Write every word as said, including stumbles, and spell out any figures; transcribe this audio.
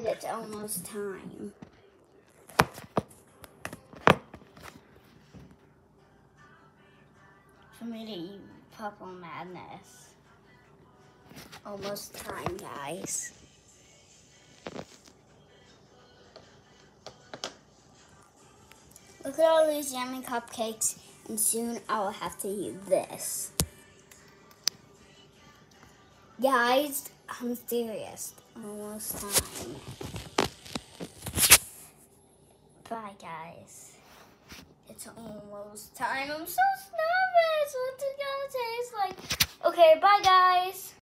it's almost time. For me to eat Purple Madness. Almost time, guys. Look at all these yummy cupcakes, and soon I will have to eat this. Guys, I'm serious. Almost time. Bye, guys. It's almost time. I'm so nervous. What's it gonna taste like? Okay, bye, guys.